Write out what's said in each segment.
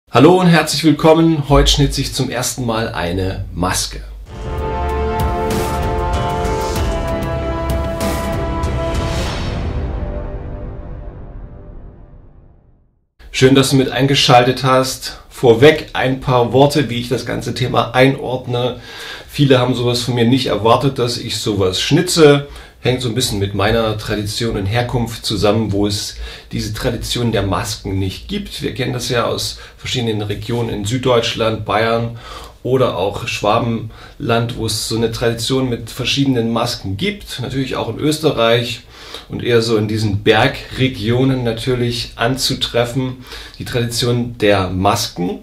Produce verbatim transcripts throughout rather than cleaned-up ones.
Hallo und herzlich willkommen. Heute schnitze ich zum ersten Mal eine Maske. Schön, dass du mit eingeschaltet hast. Vorweg ein paar Worte, wie ich das ganze Thema einordne. Viele haben sowas von mir nicht erwartet, dass ich sowas schnitze. Hängt so ein bisschen mit meiner Tradition und Herkunft zusammen, wo es diese Tradition der Masken nicht gibt. Wir kennen das ja aus verschiedenen Regionen in Süddeutschland, Bayern oder auch Schwabenland, wo es so eine Tradition mit verschiedenen Masken gibt. Natürlich auch in Österreich und eher so in diesen Bergregionen natürlich anzutreffen. Die Tradition der Masken.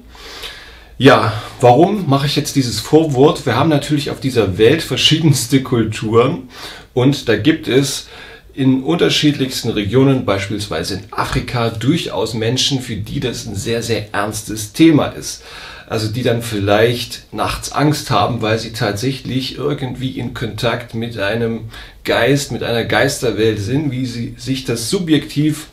Ja, warum mache ich jetzt dieses Vorwort? Wir haben natürlich auf dieser Welt verschiedenste Kulturen und da gibt es in unterschiedlichsten Regionen, beispielsweise in Afrika, durchaus Menschen, für die das ein sehr, sehr ernstes Thema ist. Also die dann vielleicht nachts Angst haben, weil sie tatsächlich irgendwie in Kontakt mit einem Geist, mit einer Geisterwelt sind, wie sie sich das subjektiv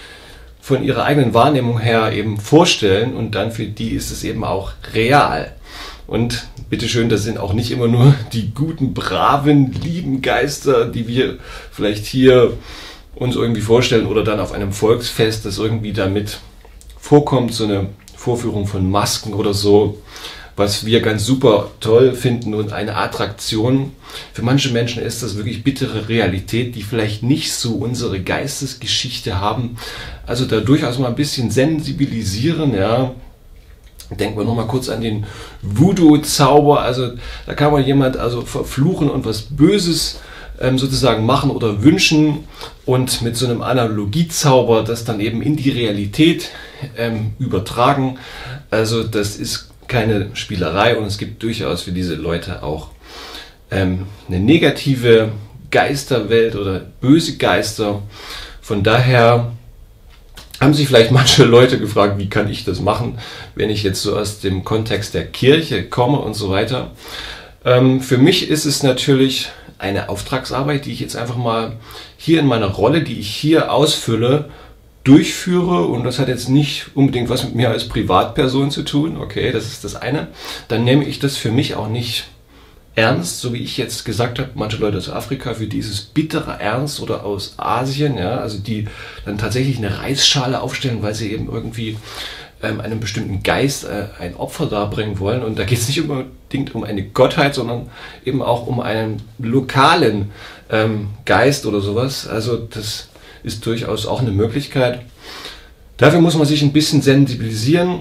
von ihrer eigenen Wahrnehmung her eben vorstellen, und dann für die ist es eben auch real. Und bitteschön, das sind auch nicht immer nur die guten, braven, lieben Geister, die wir vielleicht hier uns irgendwie vorstellen oder dann auf einem Volksfest, das irgendwie damit vorkommt, so eine Vorführung von Masken oder so, was wir ganz super toll finden und eine Attraktion. Für manche Menschen ist das wirklich bittere Realität, die vielleicht nicht so unsere Geistesgeschichte haben. Also da durchaus mal ein bisschen sensibilisieren, ja. Denken wir nochmal kurz an den Voodoo-Zauber. Also da kann man jemand also verfluchen und was Böses ähm, sozusagen machen oder wünschen, und mit so einem Analogiezauber das dann eben in die Realität ähm, übertragen. Also das ist keine Spielerei, und es gibt durchaus für diese Leute auch ähm, eine negative Geisterwelt oder böse Geister. Von daher haben sich vielleicht manche Leute gefragt, wie kann ich das machen, wenn ich jetzt so aus dem Kontext der Kirche komme und so weiter. Ähm, für mich ist es natürlich eine Auftragsarbeit, die ich jetzt einfach mal hier in meiner Rolle, die ich hier ausfülle, durchführe, und das hat jetzt nicht unbedingt was mit mir als Privatperson zu tun, okay, das ist das eine. Dann nehme ich das für mich auch nicht ernst, so wie ich jetzt gesagt habe, manche Leute aus Afrika, für dieses bittere Ernst, oder aus Asien, ja, also die dann tatsächlich eine Reisschale aufstellen, weil sie eben irgendwie ähm, einem bestimmten Geist äh, ein Opfer darbringen wollen, und da geht es nicht unbedingt um eine Gottheit, sondern eben auch um einen lokalen ähm, Geist oder sowas, also das ist durchaus auch eine Möglichkeit. Dafür muss man sich ein bisschen sensibilisieren,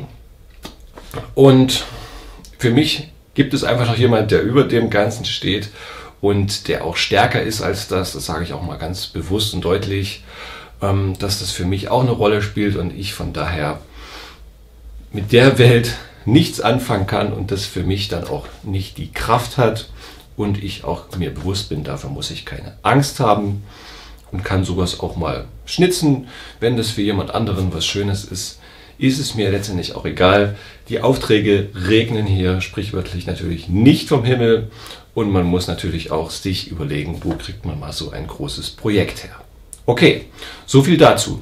und für mich gibt es einfach noch jemand, der über dem Ganzen steht und der auch stärker ist als das. Das sage ich auch mal ganz bewusst und deutlich, dass das für mich auch eine Rolle spielt und ich von daher mit der Welt nichts anfangen kann und das für mich dann auch nicht die Kraft hat und ich auch mir bewusst bin, dafür muss ich keine Angst haben und kann sowas auch mal schnitzen. Wenn das für jemand anderen was Schönes ist, ist es mir letztendlich auch egal. Die Aufträge regnen hier sprichwörtlich natürlich nicht vom Himmel, und man muss natürlich auch sich überlegen, wo kriegt man mal so ein großes Projekt her. Okay, so viel dazu.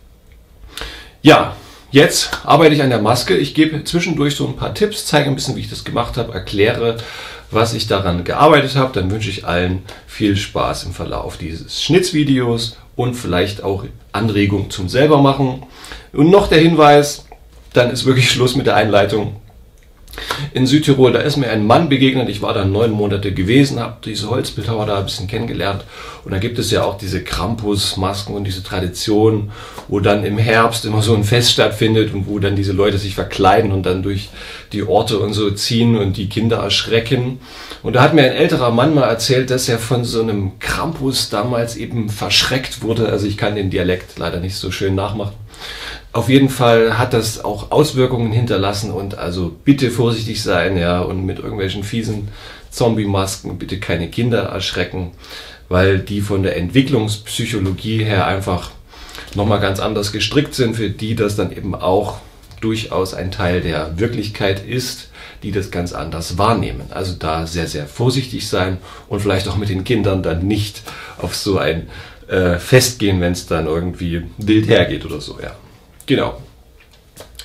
Ja, jetzt arbeite ich an der Maske. Ich gebe zwischendurch so ein paar Tipps, zeige ein bisschen, wie ich das gemacht habe, erkläre, was ich daran gearbeitet habe. Dann wünsche ich allen viel Spaß im Verlauf dieses Schnitzvideos und vielleicht auch Anregungen zum selbermachen. Und noch der Hinweis, dann ist wirklich Schluss mit der Einleitung. In Südtirol, da ist mir ein Mann begegnet, ich war da neun Monate gewesen, habe diese Holzbildhauer da ein bisschen kennengelernt, und da gibt es ja auch diese Krampus-Masken und diese Tradition, wo dann im Herbst immer so ein Fest stattfindet und wo dann diese Leute sich verkleiden und dann durch die Orte und so ziehen und die Kinder erschrecken. Und da hat mir ein älterer Mann mal erzählt, dass er von so einem Krampus damals eben verschreckt wurde. Also ich kann den Dialekt leider nicht so schön nachmachen. Auf jeden Fall hat das auch Auswirkungen hinterlassen, und also bitte vorsichtig sein, ja, und mit irgendwelchen fiesen Zombie-Masken bitte keine Kinder erschrecken, weil die von der Entwicklungspsychologie her einfach nochmal ganz anders gestrickt sind, für die das dann eben auch durchaus ein Teil der Wirklichkeit ist, die das ganz anders wahrnehmen. Also da sehr, sehr vorsichtig sein und vielleicht auch mit den Kindern dann nicht auf so ein äh, Fest gehen, wenn es dann irgendwie wild hergeht oder so, ja. Genau.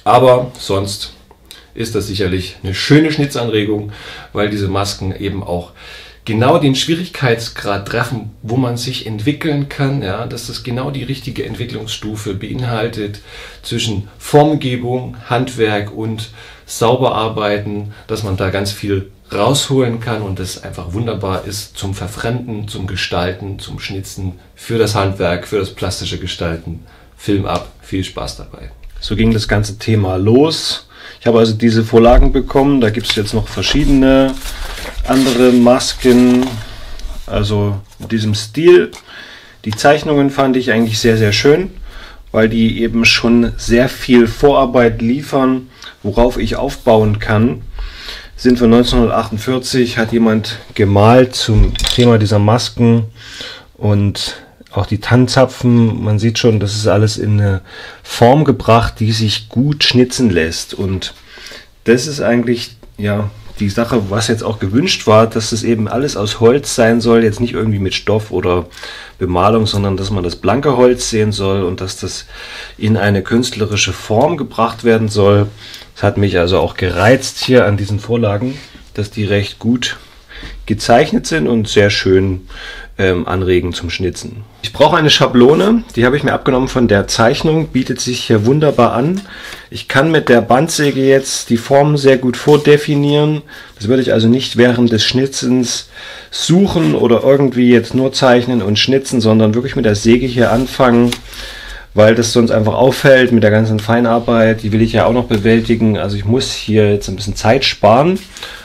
Aber sonst ist das sicherlich eine schöne Schnitzanregung, weil diese Masken eben auch genau den Schwierigkeitsgrad treffen, wo man sich entwickeln kann, ja, dass das genau die richtige Entwicklungsstufe beinhaltet zwischen Formgebung, Handwerk und Sauberarbeiten, dass man da ganz viel rausholen kann und das einfach wunderbar ist zum Verfremden, zum Gestalten, zum Schnitzen, für das Handwerk, für das plastische Gestalten. Film ab, viel Spaß dabei. So ging das ganze Thema los. Ich habe also diese Vorlagen bekommen, da gibt es jetzt noch verschiedene andere Masken, also in diesem Stil. Die Zeichnungen fand ich eigentlich sehr, sehr schön, weil die eben schon sehr viel Vorarbeit liefern, worauf ich aufbauen kann. Sind von neunzehnhundertachtundvierzig, hat jemand gemalt zum Thema dieser Masken und auch die Tannenzapfen, man sieht schon, das ist alles in eine Form gebracht, die sich gut schnitzen lässt. Und das ist eigentlich ja die Sache, was jetzt auch gewünscht war, dass es eben alles aus Holz sein soll, jetzt nicht irgendwie mit Stoff oder Bemalung, sondern dass man das blanke Holz sehen soll und dass das in eine künstlerische Form gebracht werden soll. Das hat mich also auch gereizt hier an diesen Vorlagen, dass die recht gut gezeichnet sind und sehr schön ähm, anregen zum Schnitzen. Ich brauche eine Schablone, die habe ich mir abgenommen von der Zeichnung, bietet sich hier wunderbar an. Ich kann mit der Bandsäge jetzt die Formen sehr gut vordefinieren. Das würde ich also nicht während des Schnitzens suchen oder irgendwie jetzt nur zeichnen und schnitzen, sondern wirklich mit der Säge hier anfangen, weil das sonst einfach auffällt mit der ganzen Feinarbeit. Die will ich ja auch noch bewältigen. Also ich muss hier jetzt ein bisschen Zeit sparen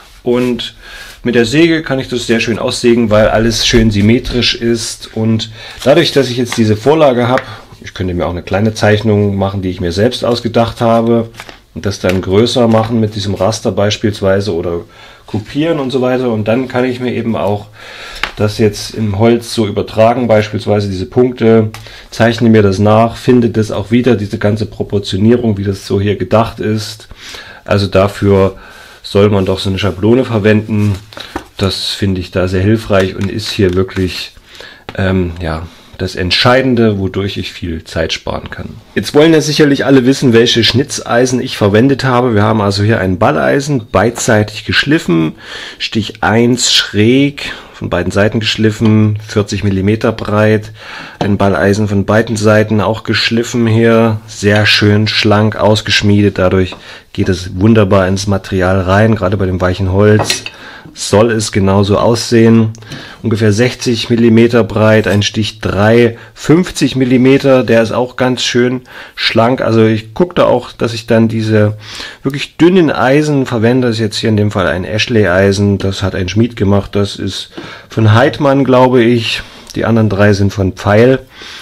und mit der Säge kann ich das sehr schön aussägen, weil alles schön symmetrisch ist. Und dadurch, dass ich jetzt diese Vorlage habe, ich könnte mir auch eine kleine Zeichnung machen, die ich mir selbst ausgedacht habe und das dann größer machen mit diesem Raster beispielsweise oder kopieren und so weiter. Und dann kann ich mir eben auch das jetzt im Holz so übertragen, beispielsweise diese Punkte, zeichne mir das nach, finde das auch wieder, diese ganze Proportionierung, wie das so hier gedacht ist. Also dafür soll man doch so eine Schablone verwenden. Das finde ich da sehr hilfreich und ist hier wirklich ähm, ja, das Entscheidende, wodurch ich viel Zeit sparen kann. Jetzt wollen ja sicherlich alle wissen, welche Schnitzeisen ich verwendet habe. Wir haben also hier ein Balleisen, beidseitig geschliffen, Stich eins schräg, von beiden Seiten geschliffen, vierzig Millimeter breit, ein Balleisen von beiden Seiten auch geschliffen hier, sehr schön schlank ausgeschmiedet, dadurch geht es wunderbar ins Material rein, gerade bei dem weichen Holz soll es genauso aussehen. Ungefähr sechzig Millimeter breit, ein Stich drei, fünfzig Millimeter, der ist auch ganz schön schlank. Also ich gucke da auch, dass ich dann diese wirklich dünnen Eisen verwende. Das ist jetzt hier in dem Fall ein Ashley-Eisen, das hat ein Schmied gemacht, das ist von Heidmann, glaube ich. Die anderen drei sind von Pfeil.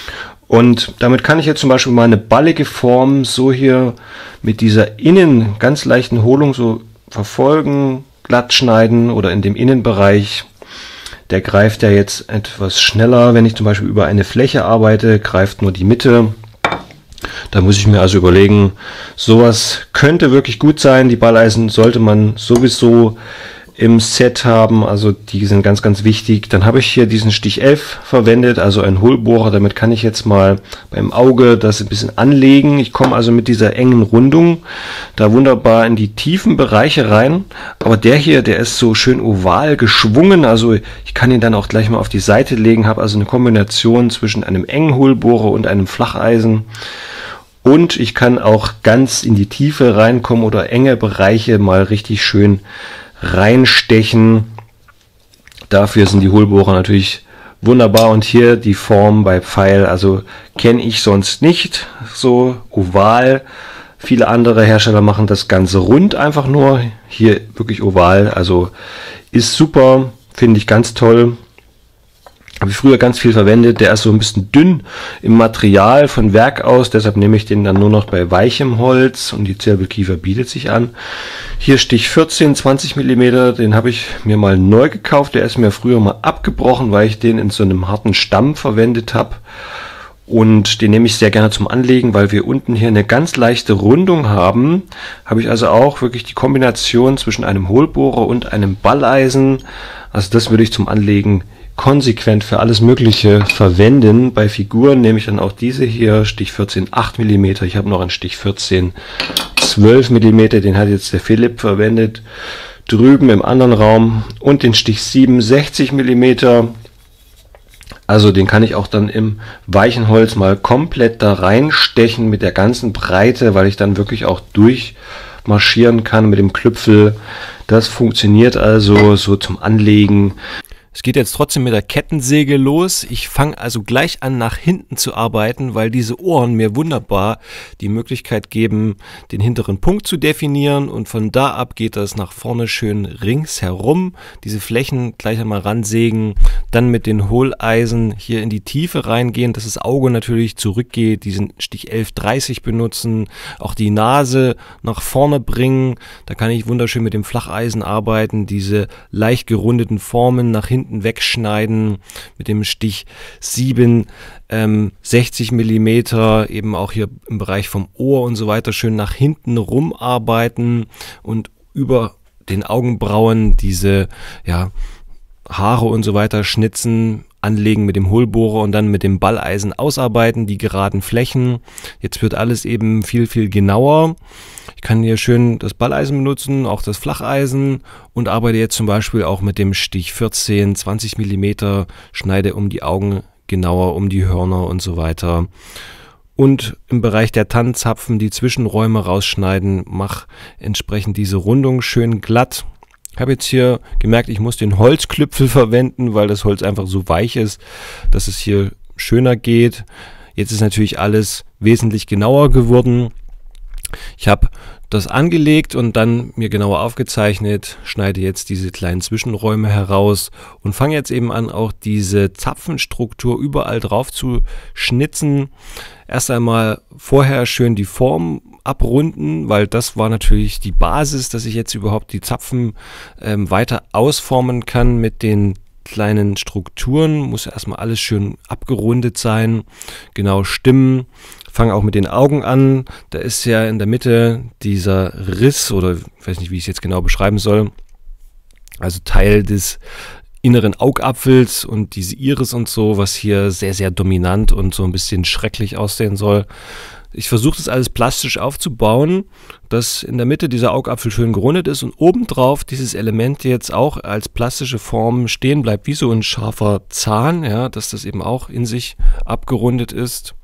Und damit kann ich jetzt zum Beispiel mal eine ballige Form so hier mit dieser innen ganz leichten Hohlung so verfolgen, glatt schneiden oder in dem Innenbereich. Der greift ja jetzt etwas schneller, wenn ich zum Beispiel über eine Fläche arbeite, greift nur die Mitte. Da muss ich mir also überlegen, sowas könnte wirklich gut sein. Die Balleisen sollte man sowieso im Set haben, also die sind ganz, ganz wichtig. Dann habe ich hier diesen Stich elf verwendet, also ein Hohlbohrer. Damit kann ich jetzt mal beim Auge das ein bisschen anlegen. Ich komme also mit dieser engen Rundung da wunderbar in die tiefen Bereiche rein. Aber der hier, der ist so schön oval geschwungen, also ich kann ihn dann auch gleich mal auf die Seite legen, habe also eine Kombination zwischen einem engen Hohlbohrer und einem Flacheisen. Und ich kann auch ganz in die Tiefe reinkommen oder enge Bereiche mal richtig schön reinstechen. Dafür sind die Hohlbohrer natürlich wunderbar. Und hier die Form bei Pfeil, also kenne ich sonst nicht, so oval. Viele andere Hersteller machen das Ganze rund einfach nur. Hier wirklich oval, also ist super, finde ich ganz toll. Habe ich früher ganz viel verwendet. Der ist so ein bisschen dünn im Material von Werk aus, deshalb nehme ich den dann nur noch bei weichem Holz und die Zirbelkiefer bietet sich an. Hier Stich vierzehn, zwanzig Millimeter, den habe ich mir mal neu gekauft. Der ist mir früher mal abgebrochen, weil ich den in so einem harten Stamm verwendet habe. Und den nehme ich sehr gerne zum Anlegen, weil wir unten hier eine ganz leichte Rundung haben. Habe ich also auch wirklich die Kombination zwischen einem Hohlbohrer und einem Balleisen. Also das würde ich zum Anlegen konsequent für alles Mögliche verwenden. Bei Figuren nehme ich dann auch diese hier, Stich vierzehn acht Millimeter. Ich habe noch einen Stich vierzehn zwölf Millimeter, den hat jetzt der Philipp verwendet. Drüben im anderen Raum und den Stich sieben sechzig Millimeter. Also den kann ich auch dann im weichen Holz mal komplett da reinstechen mit der ganzen Breite, weil ich dann wirklich auch durchmarschieren kann mit dem Klüpfel. Das funktioniert also so zum Anlegen. Es geht jetzt trotzdem mit der Kettensäge los. Ich fange also gleich an, nach hinten zu arbeiten, weil diese Ohren mir wunderbar die Möglichkeit geben, den hinteren Punkt zu definieren. Und von da ab geht das nach vorne schön ringsherum. Diese Flächen gleich einmal ransägen, dann mit den Hohleisen hier in die Tiefe reingehen, dass das Auge natürlich zurückgeht, diesen Stich elf dreißig benutzen, auch die Nase nach vorne bringen. Da kann ich wunderschön mit dem Flacheisen arbeiten, diese leicht gerundeten Formen nach hinten wegschneiden mit dem Stich sieben ähm, sechzig Millimeter, eben auch hier im Bereich vom Ohr und so weiter schön nach hinten rumarbeiten und über den Augenbrauen diese ja, Haare und so weiter schnitzen, anlegen mit dem Hohlbohrer und dann mit dem Balleisen ausarbeiten, die geraden Flächen. Jetzt wird alles eben viel, viel genauer. Ich kann hier schön das Balleisen benutzen, auch das Flacheisen und arbeite jetzt zum Beispiel auch mit dem Stich vierzehn zwanzig Millimeter, schneide um die Augen genauer, um die Hörner und so weiter. Und im Bereich der Tannenzapfen die Zwischenräume rausschneiden, mache entsprechend diese Rundung schön glatt. Ich habe jetzt hier gemerkt, ich muss den Holzklüpfel verwenden, weil das Holz einfach so weich ist, dass es hier schöner geht. Jetzt ist natürlich alles wesentlich genauer geworden. Ich habe das angelegt und dann mir genauer aufgezeichnet, schneide jetzt diese kleinen Zwischenräume heraus und fange jetzt eben an, auch diese Zapfenstruktur überall drauf zu schnitzen. Erst einmal vorher schön die Form abrunden, weil das war natürlich die Basis, dass ich jetzt überhaupt die Zapfen ähm, weiter ausformen kann mit den kleinen Strukturen. Muss erstmal alles schön abgerundet sein, genau stimmen. Fange auch mit den Augen an. Da ist ja in der Mitte dieser Riss, oder ich weiß nicht, wie ich es jetzt genau beschreiben soll, also Teil des inneren Augapfels und diese Iris und so, was hier sehr, sehr dominant und so ein bisschen schrecklich aussehen soll. Ich versuche das alles plastisch aufzubauen, dass in der Mitte dieser Augapfel schön gerundet ist und obendrauf dieses Element jetzt auch als plastische Form stehen bleibt, wie so ein scharfer Zahn, ja, dass das eben auch in sich abgerundet ist.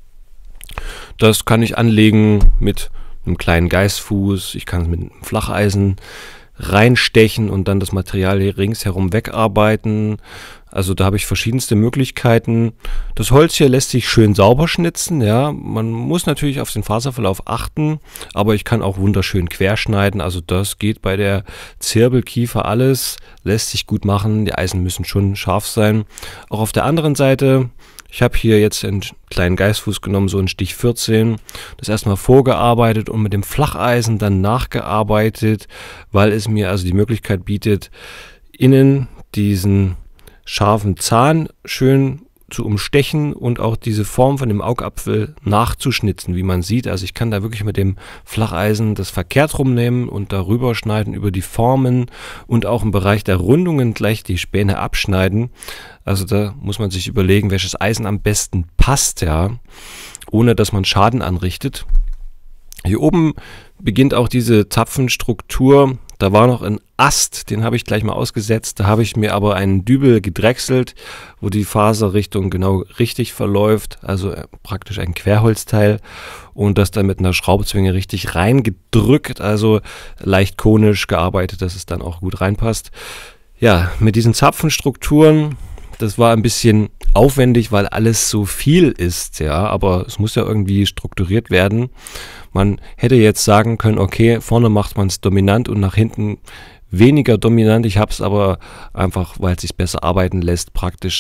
Das kann ich anlegen mit einem kleinen Geißfuß, ich kann es mit einem Flacheisen reinstechen und dann das Material hier ringsherum wegarbeiten. Also da habe ich verschiedenste Möglichkeiten. Das Holz hier lässt sich schön sauber schnitzen, ja. Man muss natürlich auf den Faserverlauf achten, aber ich kann auch wunderschön querschneiden. Also das geht bei der Zirbelkiefer alles, lässt sich gut machen. Die Eisen müssen schon scharf sein. Auch auf der anderen Seite, ich habe hier jetzt einen kleinen Geißfuß genommen, so einen Stich vierzehn, das erstmal vorgearbeitet und mit dem Flacheisen dann nachgearbeitet, weil es mir also die Möglichkeit bietet, innen diesen scharfen Zahn schön zu umstechen und auch diese Form von dem Augapfel nachzuschnitzen, wie man sieht. Also ich kann da wirklich mit dem Flacheisen das verkehrt rumnehmen und darüber schneiden über die Formen und auch im Bereich der Rundungen gleich die Späne abschneiden. Also da muss man sich überlegen, welches Eisen am besten passt, ja, ohne dass man Schaden anrichtet. Hier oben beginnt auch diese Zapfenstruktur. Da war noch ein Ast, den habe ich gleich mal ausgesetzt. Da habe ich mir aber einen Dübel gedrechselt, wo die Faserrichtung genau richtig verläuft. Also praktisch ein Querholzteil. Und das dann mit einer Schraubzwinge richtig reingedrückt. Also leicht konisch gearbeitet, dass es dann auch gut reinpasst. Ja, mit diesen Zapfenstrukturen, das war ein bisschen aufwendig, weil alles so viel ist, ja, aber es muss ja irgendwie strukturiert werden. Man hätte jetzt sagen können, okay, vorne macht man es dominant und nach hinten weniger dominant. Ich habe es aber einfach, weil es sich besser arbeiten lässt, praktisch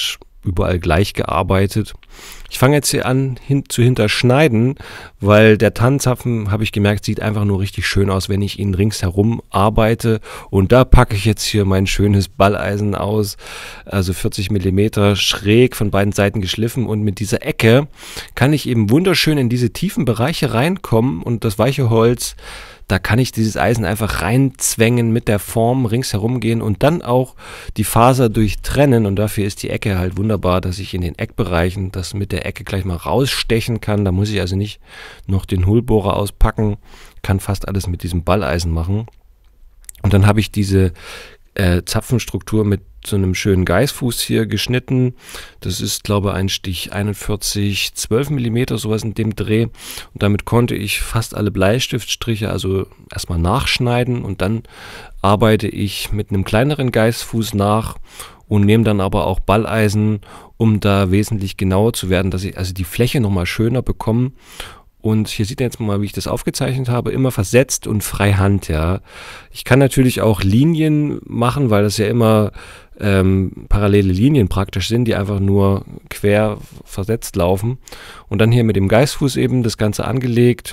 überall gleich gearbeitet. Ich fange jetzt hier an hin, zu hinterschneiden, weil der Tannenzapfen, habe ich gemerkt, sieht einfach nur richtig schön aus, wenn ich ihn ringsherum arbeite. Und da packe ich jetzt hier mein schönes Balleisen aus, also vierzig Millimeter schräg von beiden Seiten geschliffen. Und mit dieser Ecke kann ich eben wunderschön in diese tiefen Bereiche reinkommen und das weiche Holz, da kann ich dieses Eisen einfach reinzwängen, mit der Form ringsherum gehen und dann auch die Faser durchtrennen. Und dafür ist die Ecke halt wunderbar, dass ich in den Eckbereichen das mit der Ecke gleich mal rausstechen kann. Da muss ich also nicht noch den Hohlbohrer auspacken, kann fast alles mit diesem Balleisen machen. Und dann habe ich diese äh, Zapfenstruktur mit so einem schönen Geißfuß hier geschnitten. Das ist, glaube ich, ein Stich einundvierzig, zwölf Millimeter, sowas in dem Dreh. Und damit konnte ich fast alle Bleistiftstriche also erstmal nachschneiden und dann arbeite ich mit einem kleineren Geißfuß nach und nehme dann aber auch Balleisen, um da wesentlich genauer zu werden, dass ich also die Fläche nochmal schöner bekomme. Und hier sieht ihr jetzt mal, wie ich das aufgezeichnet habe, immer versetzt und freihand, ja. Ich kann natürlich auch Linien machen, weil das ja immer ähm, parallele Linien praktisch sind, die einfach nur quer versetzt laufen. Und dann hier mit dem Geißfuß eben das Ganze angelegt.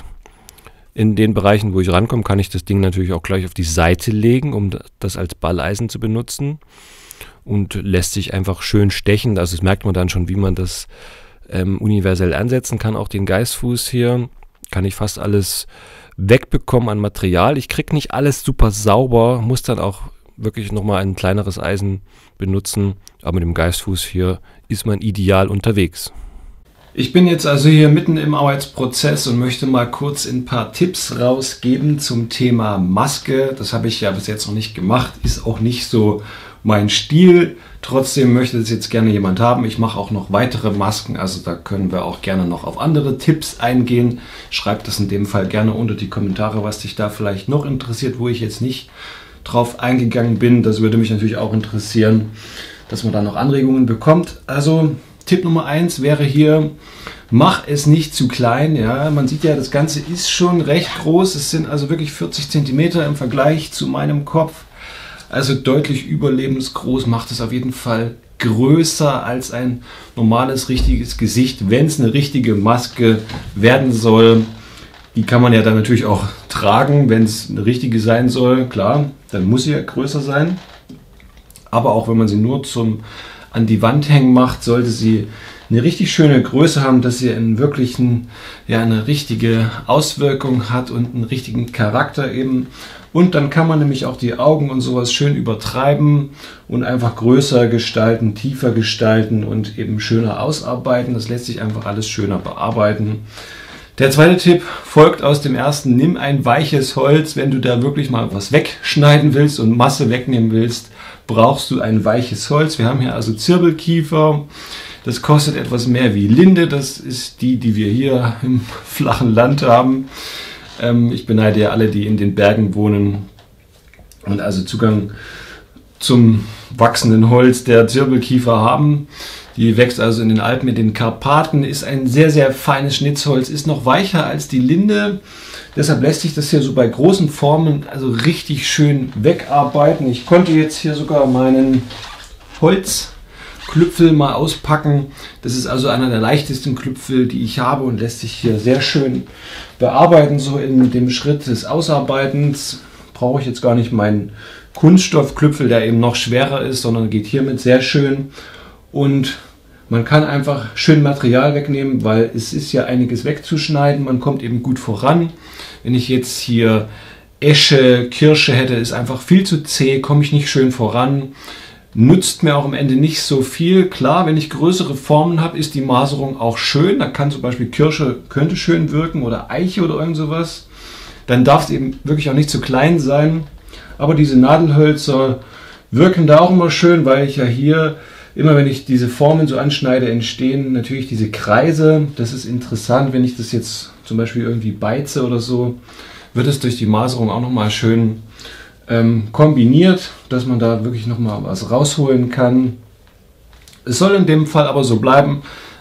In den Bereichen, wo ich rankomme, kann ich das Ding natürlich auch gleich auf die Seite legen, um das als Balleisen zu benutzen. Und lässt sich einfach schön stechen. Also das merkt man dann schon, wie man das Ähm, universell ansetzen kann. Auch den Geißfuß hier kann ich fast alles wegbekommen an Material. Ich kriege nicht alles super sauber, muss dann auch wirklich nochmal ein kleineres Eisen benutzen, aber mit dem Geißfuß hier ist man ideal unterwegs. Ich bin jetzt also hier mitten im Arbeitsprozess und möchte mal kurz ein paar Tipps rausgeben zum Thema Maske. Das habe ich ja bis jetzt noch nicht gemacht, ist auch nicht so mein Stil. Trotzdem möchte es jetzt gerne jemand haben. Ich mache auch noch weitere Masken, also da können wir auch gerne noch auf andere Tipps eingehen. Schreibt das in dem Fall gerne unter die Kommentare, was dich da vielleicht noch interessiert, wo ich jetzt nicht drauf eingegangen bin. Das würde mich natürlich auch interessieren, dass man da noch Anregungen bekommt. Also Tipp Nummer eins wäre hier, mach es nicht zu klein. Ja, man sieht ja, das Ganze ist schon recht groß. Es sind also wirklich vierzig Zentimeter im Vergleich zu meinem Kopf. Also deutlich überlebensgroß, macht es auf jeden Fall größer als ein normales, richtiges Gesicht, wenn es eine richtige Maske werden soll. Die kann man ja dann natürlich auch tragen, wenn es eine richtige sein soll. Klar, dann muss sie ja größer sein. Aber auch wenn man sie nur zum an die Wand hängen macht, sollte sie eine richtig schöne Größe haben, dass sie einen wirklichen, ja, eine richtige Auswirkung hat und einen richtigen Charakter eben. Und dann kann man nämlich auch die Augen und sowas schön übertreiben und einfach größer gestalten, tiefer gestalten und eben schöner ausarbeiten. Das lässt sich einfach alles schöner bearbeiten. Der zweite Tipp folgt aus dem ersten. Nimm ein weiches Holz. Wenn du da wirklich mal was wegschneiden willst und Masse wegnehmen willst, brauchst du ein weiches Holz. Wir haben hier also Zirbelkiefer. Das kostet etwas mehr wie Linde. Das ist die, die wir hier im flachen Land haben. Ähm, ich beneide ja alle, die in den Bergen wohnen und also Zugang zum wachsenden Holz der Zirbelkiefer haben. Die wächst also in den Alpen, in den Karpaten, ist ein sehr, sehr feines Schnitzholz, ist noch weicher als die Linde. Deshalb lässt sich das hier so bei großen Formen also richtig schön wegarbeiten. Ich konnte jetzt hier sogar meinen Holzklüpfel mal auspacken. Das ist also einer der leichtesten Klüpfel, die ich habe und lässt sich hier sehr schön bearbeiten. So in dem Schritt des Ausarbeitens brauche ich jetzt gar nicht meinen Kunststoffklüpfel, der eben noch schwerer ist, sondern geht hiermit sehr schön. Und man kann einfach schön Material wegnehmen, weil es ist ja einiges wegzuschneiden. Man kommt eben gut voran. Wenn ich jetzt hier Esche, Kirsche hätte, ist einfach viel zu zäh, komme ich nicht schön voran. Nutzt mir auch am Ende nicht so viel. Klar, wenn ich größere Formen habe, ist die Maserung auch schön. Da kann zum Beispiel Kirsche, könnte schön wirken oder Eiche oder irgend sowas. Dann darf es eben wirklich auch nicht zu klein sein. Aber diese Nadelhölzer wirken da auch immer schön, weil ich ja hier immer, wenn ich diese Formen so anschneide, entstehen natürlich diese Kreise. Das ist interessant, wenn ich das jetzt zum Beispiel irgendwie beize oder so, wird es durch die Maserung auch nochmal schön ähm, kombiniert, dass man da wirklich nochmal was rausholen kann. Es soll in dem Fall aber so bleiben,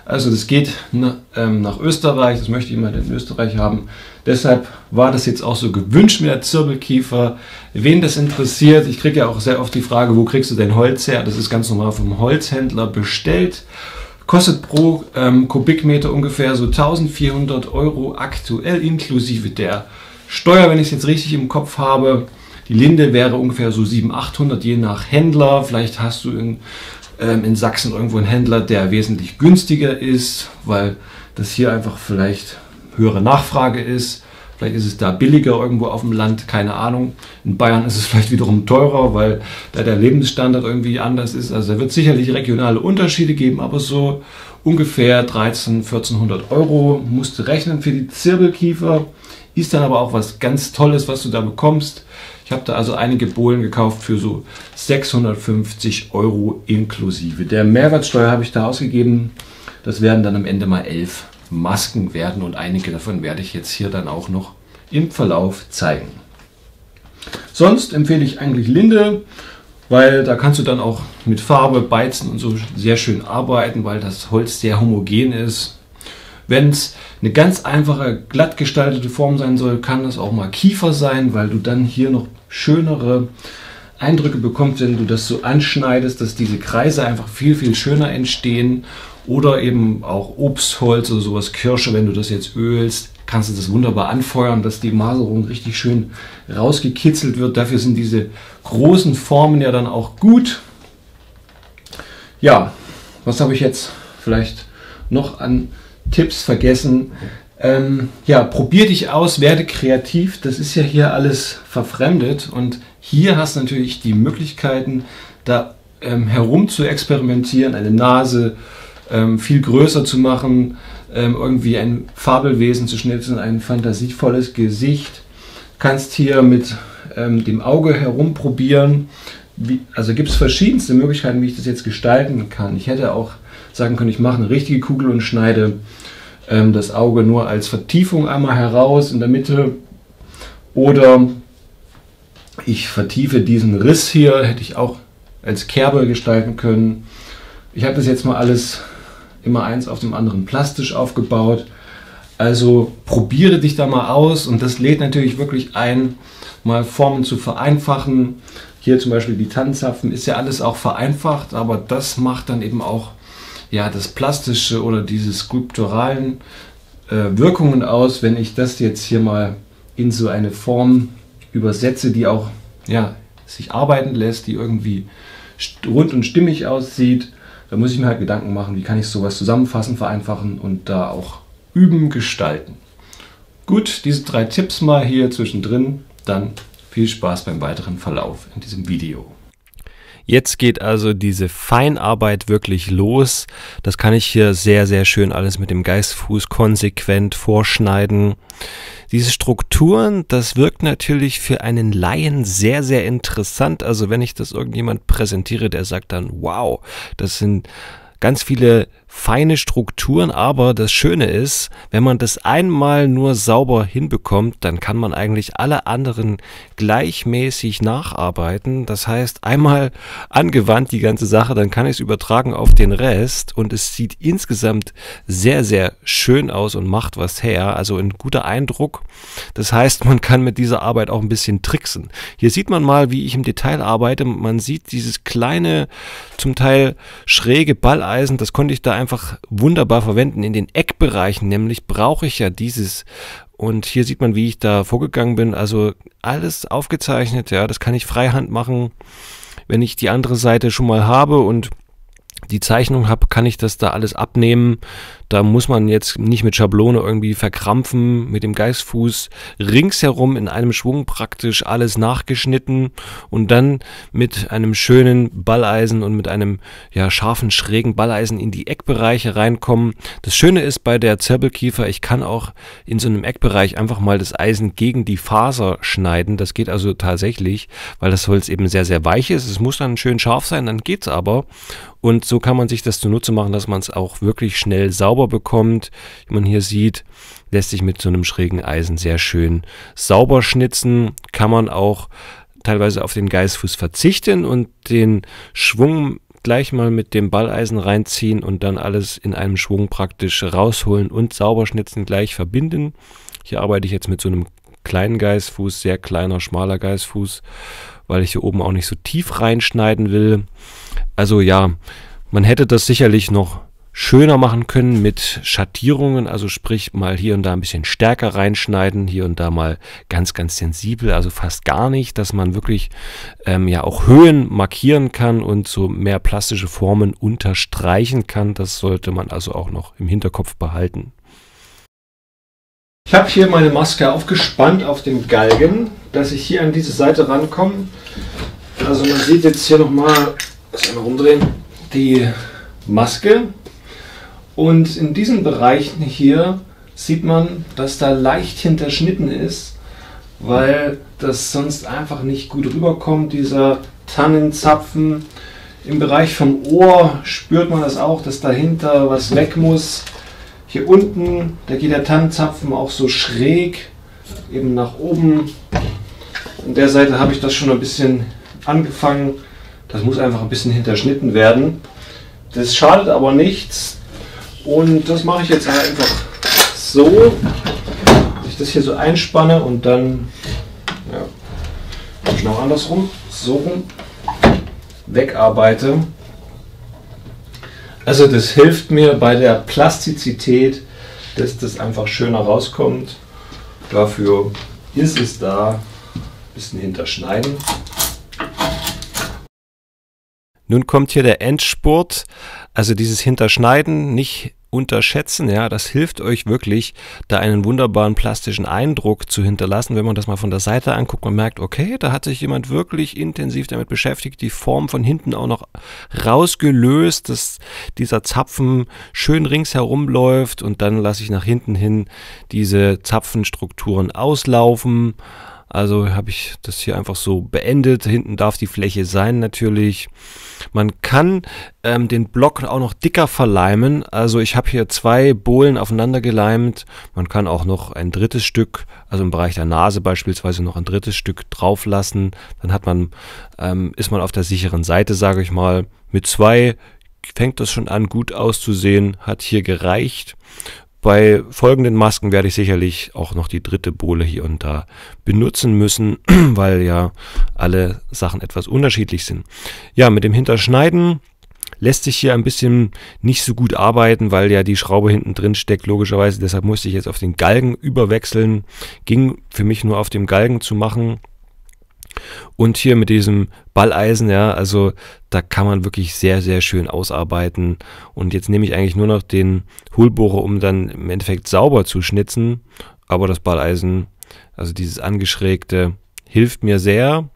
Also das geht na, ähm, nach Österreich, das möchte ich immer in Österreich haben. Deshalb war das jetzt auch so gewünscht mit der Zirbelkiefer. Wen das interessiert, ich kriege ja auch sehr oft die Frage, wo kriegst du dein Holz her? Das ist ganz normal vom Holzhändler bestellt. Kostet pro ähm, Kubikmeter ungefähr so eintausendvierhundert Euro aktuell, inklusive der Steuer, wenn ich es jetzt richtig im Kopf habe. Die Linde wäre ungefähr so siebenhundert, achthundert, je nach Händler. Vielleicht hast du in in Sachsen irgendwo ein Händler, der wesentlich günstiger ist, weil das hier einfach vielleicht höhere Nachfrage ist. Vielleicht ist es da billiger irgendwo auf dem Land, keine Ahnung. In Bayern ist es vielleicht wiederum teurer, weil da der Lebensstandard irgendwie anders ist. Also da wird sicherlich regionale Unterschiede geben, aber so ungefähr dreizehnhundert, vierzehnhundert Euro musst du rechnen für die Zirbelkiefer. Ist dann aber auch was ganz Tolles, was du da bekommst. Ich habe da also einige Bohlen gekauft für so sechshundertfünfzig Euro inklusive. Der Mehrwertsteuer habe ich da ausgegeben. Das werden dann am Ende mal elf Masken werden und einige davon werde ich jetzt hier dann auch noch im Verlauf zeigen. Sonst empfehle ich eigentlich Linde, weil da kannst du dann auch mit Farbe, Beizen und so sehr schön arbeiten, weil das Holz sehr homogen ist. Wenn es eine ganz einfache, glatt gestaltete Form sein soll, kann das auch mal Kiefer sein, weil du dann hier noch schönere Eindrücke bekommst, wenn du das so anschneidest, dass diese Kreise einfach viel, viel schöner entstehen. Oder eben auch Obstholz oder sowas, Kirsche, wenn du das jetzt ölst, kannst du das wunderbar anfeuern, dass die Maserung richtig schön rausgekitzelt wird. Dafür sind diese großen Formen ja dann auch gut. Ja, was habe ich jetzt vielleicht noch an Tipps vergessen? Ähm, ja, probier dich aus, werde kreativ. Das ist ja hier alles verfremdet und hier hast du natürlich die Möglichkeiten, da ähm, herum zu experimentieren, eine Nase ähm, viel größer zu machen, ähm, irgendwie ein Fabelwesen zu schnitzeln, ein fantasievolles Gesicht. Kannst hier mit ähm, dem Auge herumprobieren. Wie, also gibt es verschiedenste Möglichkeiten, wie ich das jetzt gestalten kann. Ich hätte auch sagen können, ich mache eine richtige Kugel und schneide ähm, das Auge nur als Vertiefung einmal heraus in der Mitte. Oder ich vertiefe diesen Riss hier, hätte ich auch als Kerbe gestalten können. Ich habe das jetzt mal alles immer eins auf dem anderen plastisch aufgebaut. Also probiere dich da mal aus und das lädt natürlich wirklich ein, mal Formen zu vereinfachen. Hier zum Beispiel die Tannenzapfen ist ja alles auch vereinfacht, aber das macht dann eben auch ja, das Plastische oder diese skulpturalen äh, Wirkungen aus, wenn ich das jetzt hier mal in so eine Form übersetze, die auch ja, sich arbeiten lässt, die irgendwie rund und stimmig aussieht. Da muss ich mir halt Gedanken machen, wie kann ich sowas zusammenfassen, vereinfachen und da auch üben, gestalten. Gut, diese drei Tipps mal hier zwischendrin, dann viel Spaß beim weiteren Verlauf in diesem Video. Jetzt geht also diese Feinarbeit wirklich los. Das kann ich hier sehr, sehr schön alles mit dem Geißfuß konsequent vorschneiden. Diese Strukturen, das wirkt natürlich für einen Laien sehr, sehr interessant. Also wenn ich das irgendjemand präsentiere, der sagt dann, wow, das sind ganz viele feine Strukturen, aber das Schöne ist, wenn man das einmal nur sauber hinbekommt, dann kann man eigentlich alle anderen gleichmäßig nacharbeiten. Das heißt, einmal angewandt die ganze Sache, dann kann ich es übertragen auf den Rest und es sieht insgesamt sehr, sehr schön aus und macht was her. Also ein guter Eindruck. Das heißt, man kann mit dieser Arbeit auch ein bisschen tricksen. Hier sieht man mal, wie ich im Detail arbeite. Man sieht dieses kleine, zum Teil schräge Balleisen, das konnte ich da einfach einfach wunderbar verwenden. In den Eckbereichen nämlich brauche ich ja dieses, und hier sieht man, wie ich da vorgegangen bin, also alles aufgezeichnet, ja, das kann ich freihand machen. Wenn ich die andere Seite schon mal habe und die Zeichnung habe, kann ich das da alles abnehmen. Da muss man jetzt nicht mit Schablone irgendwie verkrampfen, mit dem Geißfuß ringsherum in einem Schwung praktisch alles nachgeschnitten und dann mit einem schönen Balleisen und mit einem ja, scharfen, schrägen Balleisen in die Eckbereiche reinkommen. Das Schöne ist bei der Zirbelkiefer, ich kann auch in so einem Eckbereich einfach mal das Eisen gegen die Faser schneiden. Das geht also tatsächlich, weil das Holz eben sehr, sehr weich ist. Es muss dann schön scharf sein, dann geht's aber. Und so kann man sich das zunutze machen, dass man es auch wirklich schnell sauber bekommt. Wie man hier sieht, lässt sich mit so einem schrägen Eisen sehr schön sauber schnitzen. Kann man auch teilweise auf den Geißfuß verzichten und den Schwung gleich mal mit dem Balleisen reinziehen und dann alles in einem Schwung praktisch rausholen und sauber schnitzen gleich verbinden. Hier arbeite ich jetzt mit so einem kleinen Geißfuß, sehr kleiner, schmaler Geißfuß, weil ich hier oben auch nicht so tief reinschneiden will. Also ja, man hätte das sicherlich noch schöner machen können mit Schattierungen, also sprich mal hier und da ein bisschen stärker reinschneiden, hier und da mal ganz, ganz sensibel, also fast gar nicht, dass man wirklich ähm, ja auch Höhen markieren kann und so mehr plastische Formen unterstreichen kann. Das sollte man also auch noch im Hinterkopf behalten. Ich habe hier meine Maske aufgespannt auf dem Galgen, dass ich hier an diese Seite rankomme. Also man sieht jetzt hier nochmal, das einmal rumdrehen, die Maske. Und in diesen Bereichen hier sieht man, dass da leicht hinterschnitten ist, weil das sonst einfach nicht gut rüberkommt, dieser Tannenzapfen. Im Bereich vom Ohr spürt man das auch, dass dahinter was weg muss. Hier unten, da geht der Tannenzapfen auch so schräg, eben nach oben. An der Seite habe ich das schon ein bisschen angefangen. Das muss einfach ein bisschen hinterschnitten werden. Das schadet aber nichts. Und das mache ich jetzt einfach so, dass ich das hier so einspanne und dann, ja, genau andersrum, so rum, wegarbeite. Also das hilft mir bei der Plastizität, dass das einfach schöner rauskommt. Dafür ist es da, ein bisschen hinterschneiden. Nun kommt hier der Endspurt, also dieses Hinterschneiden nicht unterschätzen, ja, das hilft euch wirklich, da einen wunderbaren plastischen Eindruck zu hinterlassen, wenn man das mal von der Seite anguckt, man merkt, okay, da hat sich jemand wirklich intensiv damit beschäftigt, die Form von hinten auch noch rausgelöst, dass dieser Zapfen schön ringsherum läuft und dann lasse ich nach hinten hin diese Zapfenstrukturen auslaufen. Also habe ich das hier einfach so beendet. Hinten darf die Fläche sein natürlich. Man kann ähm, den Block auch noch dicker verleimen. Also ich habe hier zwei Bohlen aufeinander geleimt. Man kann auch noch ein drittes Stück, also im Bereich der Nase beispielsweise noch ein drittes Stück drauf lassen. Dann hat man, ähm, ist man auf der sicheren Seite, sage ich mal. Mit zwei fängt das schon an, gut auszusehen. Hat hier gereicht. Bei folgenden Masken werde ich sicherlich auch noch die dritte Bohle hier und da benutzen müssen, weil ja alle Sachen etwas unterschiedlich sind. Ja, mit dem Hinterschneiden lässt sich hier ein bisschen nicht so gut arbeiten, weil ja die Schraube hinten drin steckt, logischerweise. Deshalb musste ich jetzt auf den Galgen überwechseln. Ging für mich nur auf dem Galgen zu machen. Und hier mit diesem Balleisen, ja, also da kann man wirklich sehr, sehr schön ausarbeiten. Und jetzt nehme ich eigentlich nur noch den Hohlbohrer, um dann im Endeffekt sauber zu schnitzen. Aber das Balleisen, also dieses angeschrägte, hilft mir sehr.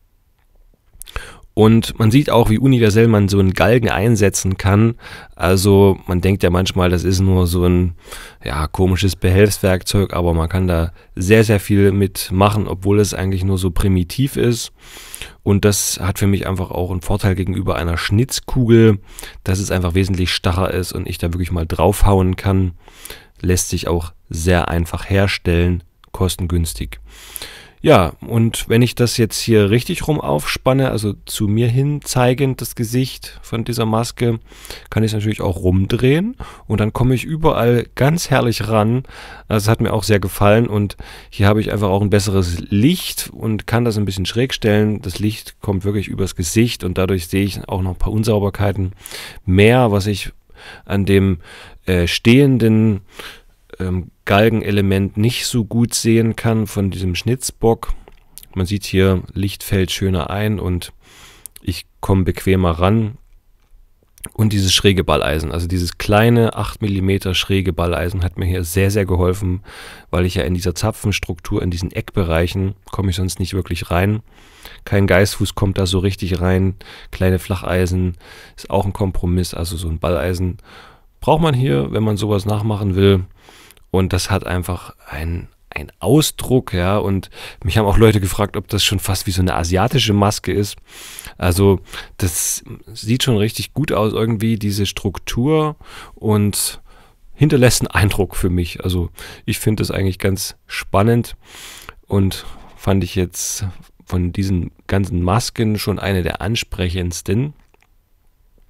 Und man sieht auch, wie universell man so einen Galgen einsetzen kann. Also man denkt ja manchmal, das ist nur so ein ja, komisches Behelfswerkzeug, aber man kann da sehr, sehr viel mitmachen, obwohl es eigentlich nur so primitiv ist. Und das hat für mich einfach auch einen Vorteil gegenüber einer Schnitzkugel, dass es einfach wesentlich starrer ist und ich da wirklich mal draufhauen kann. Lässt sich auch sehr einfach herstellen, kostengünstig. Ja, und wenn ich das jetzt hier richtig rum aufspanne, also zu mir hin zeigend das Gesicht von dieser Maske, kann ich es natürlich auch rumdrehen und dann komme ich überall ganz herrlich ran. Das hat mir auch sehr gefallen und hier habe ich einfach auch ein besseres Licht und kann das ein bisschen schräg stellen. Das Licht kommt wirklich übers Gesicht und dadurch sehe ich auch noch ein paar Unsauberkeiten mehr, was ich an dem äh, stehenden ähm, Galgenelement nicht so gut sehen kann von diesem Schnitzbock. Man sieht hier, Licht fällt schöner ein und ich komme bequemer ran. Und dieses schräge Balleisen, also dieses kleine acht Millimeter schräge Balleisen hat mir hier sehr, sehr geholfen, weil ich ja in dieser Zapfenstruktur, in diesen Eckbereichen, komme ich sonst nicht wirklich rein. Kein Geißfuß kommt da so richtig rein. Kleine Flacheisen ist auch ein Kompromiss, also so ein Balleisen braucht man hier, wenn man sowas nachmachen will. Und das hat einfach ein, ein Ausdruck, ja, und mich haben auch Leute gefragt, ob das schon fast wie so eine asiatische Maske ist. Also das sieht schon richtig gut aus, irgendwie diese Struktur und hinterlässt einen Eindruck für mich. Also ich finde das eigentlich ganz spannend und fand ich jetzt von diesen ganzen Masken schon eine der ansprechendsten.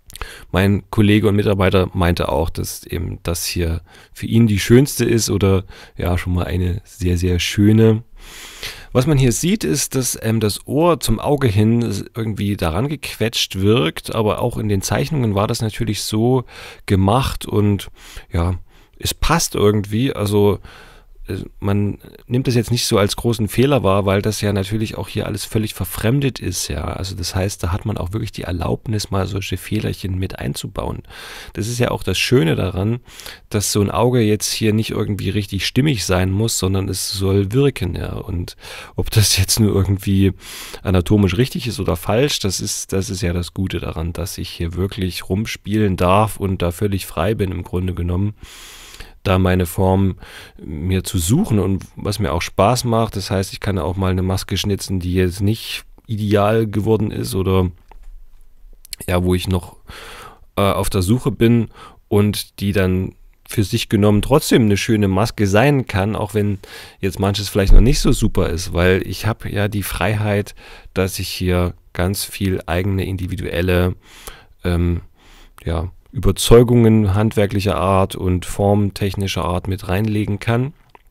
Mein Kollege und Mitarbeiter meinte auch, dass eben das hier für ihn die schönste ist oder ja schon mal eine sehr, sehr schöne. Was man hier sieht, ist, dass ähm, das Ohr zum Auge hin irgendwie daran gequetscht wirkt, aber auch in den Zeichnungen war das natürlich so gemacht und ja, es passt irgendwie, also man nimmt das jetzt nicht so als großen Fehler wahr, weil das ja natürlich auch hier alles völlig verfremdet ist, ja. Also das heißt, da hat man auch wirklich die Erlaubnis, mal solche Fehlerchen mit einzubauen. Das ist ja auch das Schöne daran, dass so ein Auge jetzt hier nicht irgendwie richtig stimmig sein muss, sondern es soll wirken, ja. Und ob das jetzt nur irgendwie anatomisch richtig ist oder falsch, das ist, das ist ja das Gute daran, dass ich hier wirklich rumspielen darf und da völlig frei bin im Grunde genommen, da meine Form mir zu suchen und was mir auch Spaß macht. Das heißt, ich kann auch mal eine Maske schnitzen, die jetzt nicht ideal geworden ist oder ja, wo ich noch äh, auf der Suche bin und die dann für sich genommen trotzdem eine schöne Maske sein kann, auch wenn jetzt manches vielleicht noch nicht so super ist, weil ich habe ja die Freiheit, dass ich hier ganz viel eigene individuelle ähm, ja, Überzeugungen handwerklicher Art und formtechnischer Art mit reinlegen kann.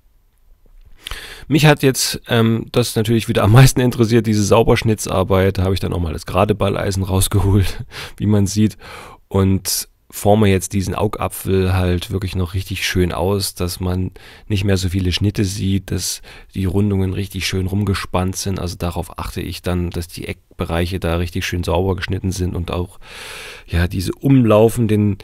Mich hat jetzt ähm, das natürlich wieder am meisten interessiert, diese Sauberschnitzarbeit. Da habe ich dann auch mal das gerade Balleisen rausgeholt, wie man sieht, und forme jetzt diesen Augapfel halt wirklich noch richtig schön aus, dass man nicht mehr so viele Schnitte sieht, dass die Rundungen richtig schön rumgespannt sind. Also darauf achte ich dann, dass die Eckbereiche da richtig schön sauber geschnitten sind und auch ja diese umlaufenden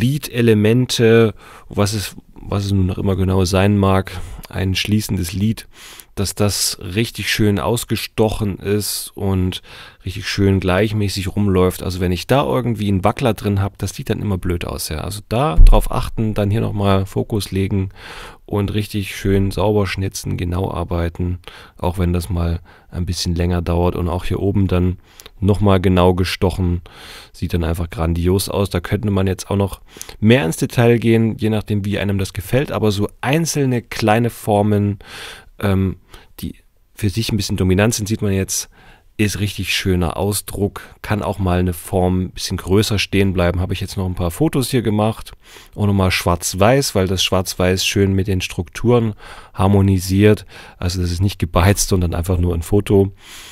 Lidelemente, was es, was es nun noch immer genau sein mag, ein schließendes Lid, dass das richtig schön ausgestochen ist und richtig schön gleichmäßig rumläuft. Also wenn ich da irgendwie einen Wackler drin habe, das sieht dann immer blöd aus. Ja. Also da drauf achten, dann hier nochmal Fokus legen und richtig schön sauber schnitzen, genau arbeiten, auch wenn das mal ein bisschen länger dauert. Und auch hier oben dann nochmal genau gestochen, sieht dann einfach grandios aus. Da könnte man jetzt auch noch mehr ins Detail gehen, je nachdem wie einem das gefällt, aber so einzelne kleine Formen, ähm, die für sich ein bisschen dominant sind, sieht man jetzt, ist richtig schöner Ausdruck, kann auch mal eine Form ein bisschen größer stehen bleiben. Habe ich jetzt noch ein paar Fotos hier gemacht, auch nochmal schwarz-weiß, weil das schwarz-weiß schön mit den Strukturen harmonisiert. Also das ist nicht gebeizt, sondern einfach nur ein Foto.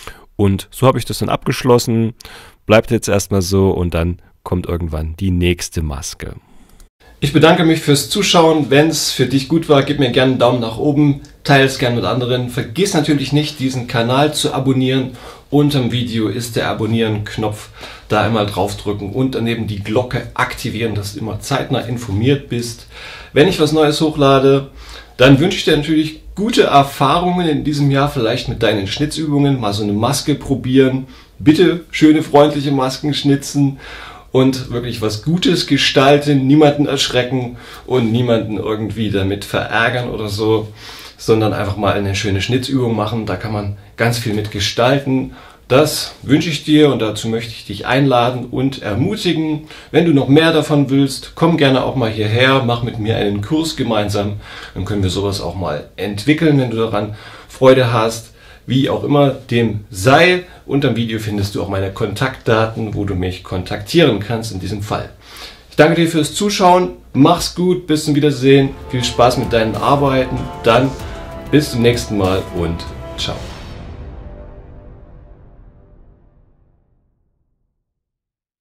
Und so habe ich das dann abgeschlossen, bleibt jetzt erstmal so und dann kommt irgendwann die nächste Maske. Ich bedanke mich fürs Zuschauen. Wenn es für dich gut war, gib mir gerne einen Daumen nach oben, teile es gerne mit anderen. Vergiss natürlich nicht, diesen Kanal zu abonnieren. Unterm Video ist der Abonnieren-Knopf. Da einmal draufdrücken und daneben die Glocke aktivieren, dass du immer zeitnah informiert bist. Wenn ich was Neues hochlade, dann wünsche ich dir natürlich gute Erfahrungen in diesem Jahr, vielleicht mit deinen Schnitzübungen, mal so eine Maske probieren. Bitte schöne, freundliche Masken schnitzen. Und wirklich was Gutes gestalten, niemanden erschrecken und niemanden irgendwie damit verärgern oder so, sondern einfach mal eine schöne Schnitzübung machen. Da kann man ganz viel mit gestalten. Das wünsche ich dir und dazu möchte ich dich einladen und ermutigen. Wenn du noch mehr davon willst, komm gerne auch mal hierher, mach mit mir einen Kurs gemeinsam. Dann können wir sowas auch mal entwickeln, wenn du daran Freude hast. Wie auch immer dem sei, unter dem Video findest du auch meine Kontaktdaten, wo du mich kontaktieren kannst in diesem Fall. Ich danke dir fürs Zuschauen, mach's gut, bis zum Wiedersehen, viel Spaß mit deinen Arbeiten, dann bis zum nächsten Mal und ciao.